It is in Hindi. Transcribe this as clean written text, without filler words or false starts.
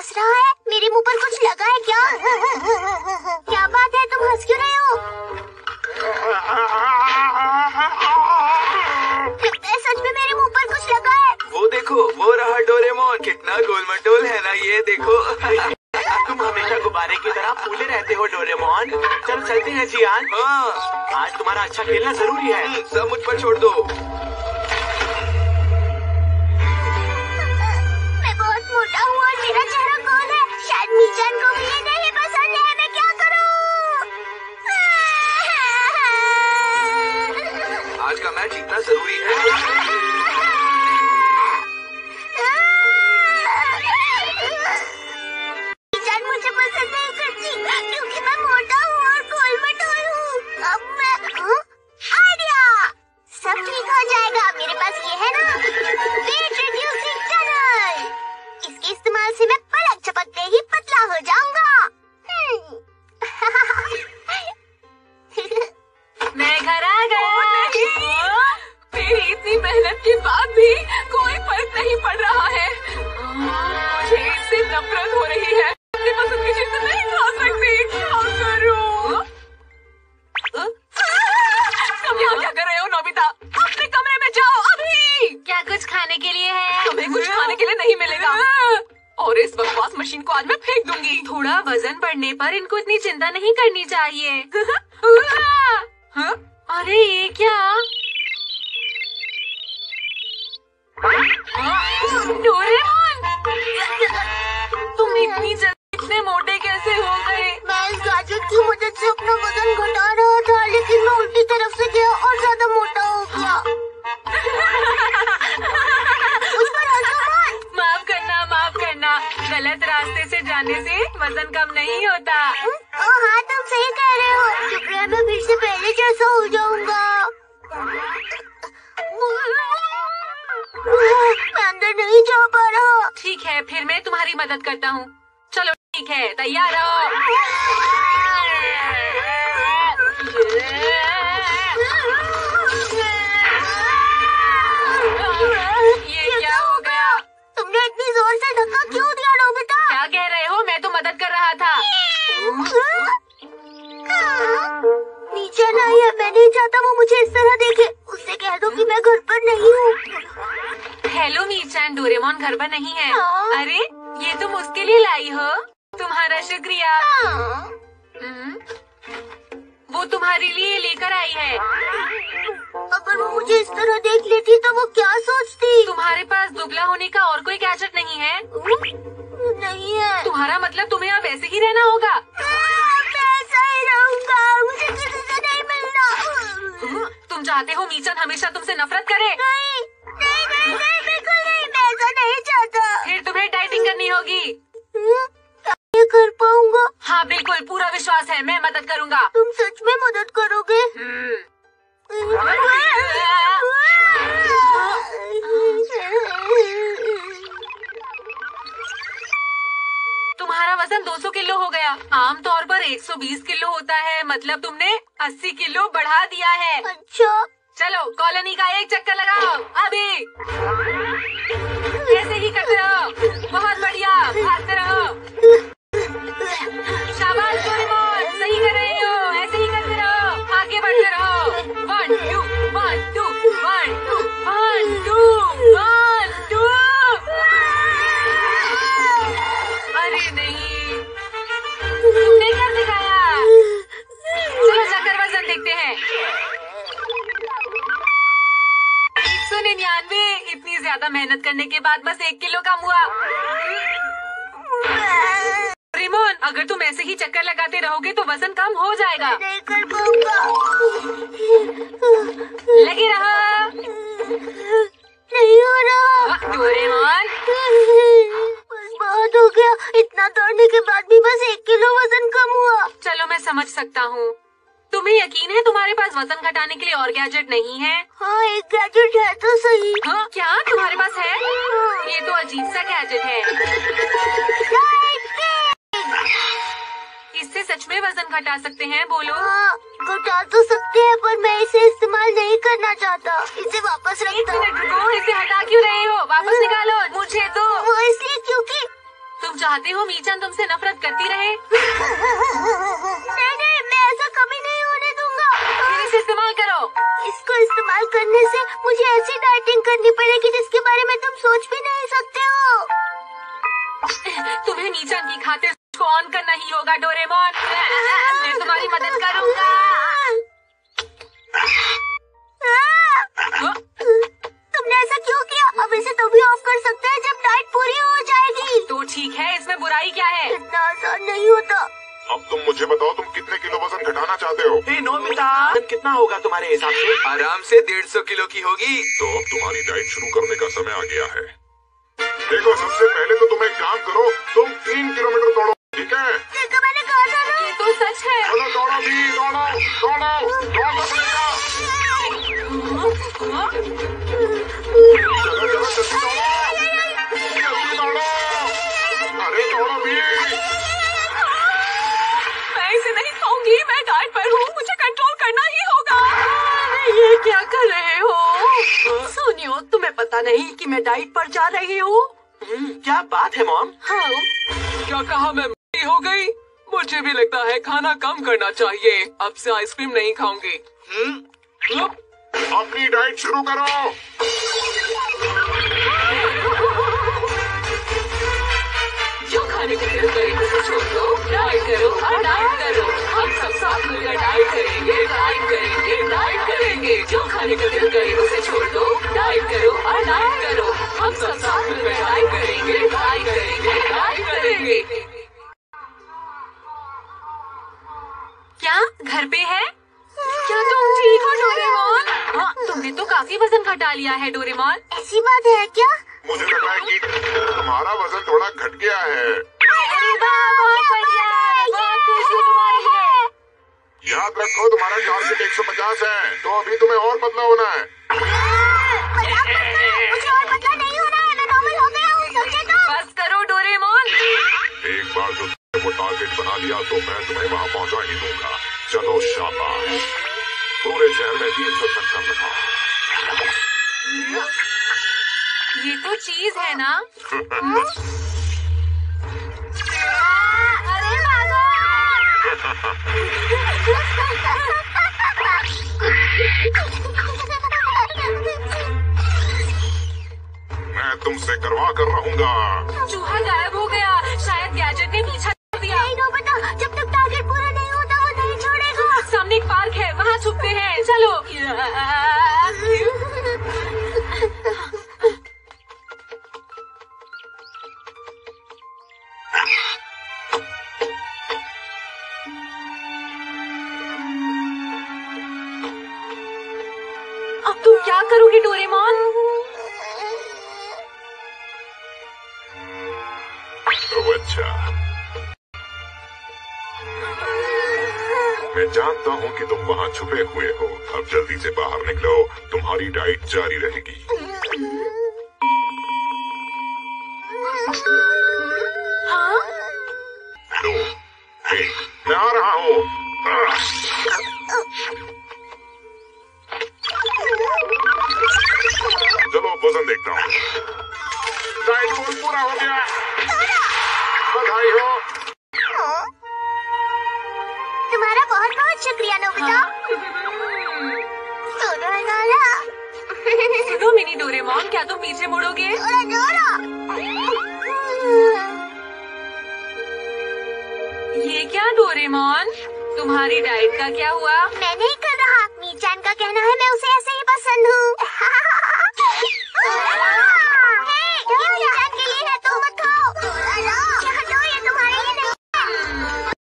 हंस रहा है? मेरे मुंह पर कुछ लगा है क्या? क्या बात है, तुम हंस क्यों रहे हो? लगता है सच में मेरे मुंह पर कुछ लगा है। वो देखो, वो रहा डोरेमोन। कितना गोल मटोल है ना ये, देखो। तुम हमेशा गुब्बारे की तरह फूले रहते हो डोरेमोन। चलो चलते हैं जियान। हाँ, आज तुम्हारा अच्छा खेलना जरूरी है। सब मुझ पर छोड़ दो। मैं बहुत मोटा हूँ और मेरा चेहरा गोल है। शायद मीचान को भी ये नहीं पसंद है। मैं क्या करूँ? आज का मैच जीतना जरूरी है। मुझे पसंद नहीं करती क्योंकि मैं मोटा हूँ और गोल मटोल हूँ। अब मैं आइडिया, सब ठीक हो जाएगा। मेरे पास ये है ना, वेट रिड्यूसिंग टनल। इसके इस्तेमाल से मैं पलक झपकते ही पतला हो जाऊंगा। मैं घर आ गया। मेरी इतनी मेहनत के बाद भी कोई फर्क नहीं पड़ रहा है। मुझे इससे नफरत हो रही है। अपनी पसंद की चीज़ नहीं खा सकती। क्या करूं? तुम यहाँ क्या कर रहे हो नोबिता? अपने कमरे में जाओ अभी। क्या कुछ खाने के लिए है? तुम्हें कुछ खाने के लिए नहीं मिलेगा। और इस बकवास मशीन को आज मैं फेंक दूंगी। थोड़ा वजन बढ़ने पर इनको इतनी चिंता नहीं करनी चाहिए। अरे ये क्या? डोरेमोन, तुम इतनी जल्दी इतने मोटे कैसे हो गए? मैं इस गैजेट की मदद से अपना वजन घटा रहा था, लेकिन मैं उल्टी तरफ से गया और ज्यादा मोटा हो गया। मुझ पर हंसो मत। माफ करना। गलत रास्ते से जाने से वजन कम नहीं होता। हाँ, तुम सही कह रहे हो। शुक्र है मैं फिर से पहले जैसा हो जाऊंगा। मैं अंदर नहीं जा पा रहा। ठीक है, फिर मैं तुम्हारी मदद करता हूँ। चलो ठीक है, तैयार हो? ये क्या हो गया? तुमने इतनी जोर से धक्का क्यों दिया नोबिता? क्या कह रहे हो? मैं तो मदद कर रहा था। नीचे नहीं है। मैं नहीं चाहता वो मुझे इस तरह देखे। उससे कह दो कि मैं घर पर नहीं हूँ। हेलो मीचान, डोरेमोन घर पर नहीं है। हाँ। अरे ये तुम उसके लिए लाई हो? तुम्हारा शुक्रिया। वो तुम्हारे लिए लेकर आई है। अगर वो मुझे इस तरह देख लेती तो वो क्या सोचती? तुम्हारे पास दुबला होने का और कोई गैजेट नहीं है? नहीं है। तुम्हारा मतलब तुम्हें अब ऐसे ही रहना होगा? मैं ऐसा ही रहूंगा। मुझे किसी से नहीं मिलना। तुम चाहते हो मीचान हमेशा तुमसे नफरत करे? नहीं, बिल्कुल नहीं। मैं ऐसा नहीं चाहता। फिर तुम्हें डाइटिंग करनी होगी। ये कर पाऊंगा? हाँ बिल्कुल, पूरा विश्वास है। मैं मदद करूँगा। तुम सच में मदद करोगे? तुम्हारा वजन 200 किलो हो गया। आमतौर पर 120 किलो होता है। मतलब तुमने 80 किलो बढ़ा दिया है। अच्छा, चलो कॉलोनी का एक चक्कर लगाओ अभी। ऐसे ही करते रहो। बहुत बढ़िया, भागते रहो। शाबाश डोरेमोन, सही कर रही हो। ऐसे ही करते रहो, आगे बढ़ते रहो। 1 2 1 2 1 2 1 2 1 2। अरे नहीं, तुमने क्या दिखाया? चलो जाकर वजन देखते हैं। 199। इतनी ज्यादा मेहनत करने के बाद बस 1 किलो कम हुआ। डोरेमोन, अगर तुम ऐसे ही चक्कर लगाते रहोगे तो वजन कम हो जाएगा। नहीं कर पाऊंगा। लगे रहो। नहीं हो रहा। डोरेमोन, बस बहुत हो गया। इतना दौड़ने के बाद भी बस 1 किलो वजन कम हुआ। चलो मैं समझ सकता हूँ। तुम्हें यकीन है तुम्हारे पास वजन घटाने के लिए और गैजेट नहीं है? हाँ, एक गैजेट है तो सही। हाँ, क्या तुम्हारे पास है? ये तो अजीब सा गैजेट है। इससे सच में वजन घटा सकते हैं? बोलो। हाँ, घटा तो सकते हैं, पर मैं इसे इस्तेमाल नहीं करना चाहता। इसे वापस रख एक दो। मिनट रुको, इसे हटा क्यों रहे हो? वापस निकालो। मुझे तो वो इसलिए क्योंकि तुम चाहते हो मीचान तुमसे नफरत करती रहे? नहीं, मैं ऐसा कभी नहीं होने दूंगा। फिर इसे इस्तेमाल करो। इसको इस्तेमाल करने से मुझे ऐसी डाइटिंग करनी पड़ेगी जिसके बारे में तुम सोच भी नहीं सकते हो। तुम्हें मीचान की खातिर को ऑन करना ही होगा डोरेमोन। मैं तुम्हारी मदद करूंगा। तुमने ऐसा क्यों किया? अब इसे तभी ऑफ कर सकते हैं जब डाइट पूरी हो जाएगी। तो ठीक है, इसमें बुराई क्या है? इतना आसान नहीं होता। अब तुम मुझे बताओ, तुम कितने किलो वजन घटाना चाहते हो? हे नोबिता, कितना होगा तुम्हारे हिसाब से? आराम से 150 किलो की होगी। तो अब तुम्हारी डाइट शुरू करने का समय आ गया है। देखो, सबसे पहले तो तुम एक काम करो, तुम 3 किलोमीटर दौड़ो, ठीक है? देखो, मैंने कहा था ना। ये तो सच है। चलो दौड़ो भी, दौड़ो पड़ेगा। चलो जल्दी दौड़ो, अरे दौड़ो भी। मैं इसे नहीं खाऊंगी, मैं डाइट पर हूँ, मुझे कंट्रोल करना ही होगा। ये क्या कर रहे हो? सुनियो, तुम्हें पता नहीं कि मैं डाइट पर जा रही हूँ? क्या बात है मॉम? हाँ। क्या कहा मैं मोटी हो गई? मुझे भी लगता है खाना कम करना चाहिए। अब से आइसक्रीम नहीं खाऊंगी। अपनी डाइट शुरू करो। जो खाने का दिल करे उसे छोड़ दो, डाइट करो और डाइट करो। हम सब साथ मिलकर डाइट करेंगे, डाइट करेंगे, डाइट करेंगे। जो खाने का दिल करे उसे छोड़ दो, डाइट करो और डाइट करो। हम सब साथ मिलकर डाइट करेंगे, डाइट करेंगे, डाइट करेंगे। क्या घर पे है? क्या तुम ठीक हो डोरेमोन? हाँ, तुमने तो काफी वजन घटा लिया है डोरेमोन। ऐसी बात है क्या? मुझे लगा है कि तुम्हारा वजन थोड़ा घट गया है। अरे वाह, बहुत बढ़िया, बहुत खुशी तुम्हारी है। याद रखो, तुम्हारा टारगेट 150 है, तो अभी तुम्हें और पतला होना है। मुझे और पतला नहीं होना है, मैं नॉर्मल हो गया हूँ, समझे तो? बस करो डोरेमोन। एक बार जो तुमने वो टारगेट बना लिया तो मैं तुम्हें वहाँ पहुँचा ही दूंगा। चलो शाबाश, पूरे शहर में 300 चक्कर लगा। ये तो चीज है ना? अरे भागो! मैं तुमसे करवा कर रहूंगा। चूहा गायब हो गया, शायद गैजेट ने पीछा कर दिया। नहीं नोबिता, जब तक टारगेट पूरा नहीं होता वो नहीं छोड़ेगा। सामने एक पार्क है, वहाँ छुपते हैं, चलो। अब तुम क्या करोगे डोरेमोन? तो अच्छा, मैं जानता हूँ कि तुम वहाँ छुपे हुए हो। अब जल्दी से बाहर निकलो, तुम्हारी डाइट जारी रहेगी। हाँ? 2, 1, मैं आ रहा हूँ। चलो वजन देखता हूँ। डाइट गोल पूरा हो गया, बधाई हो। तुम्हारा बहुत बहुत शुक्रिया नोबिता। सुनो मिनी डोरेमोन, क्या तुम पीछे मुड़ोगे? ये क्या डोरेमोन, तुम्हारी डाइट का क्या हुआ? मैं नहीं कर रहा, मीचान का कहना है मैं उसे ऐसे ही पसंद हूँ।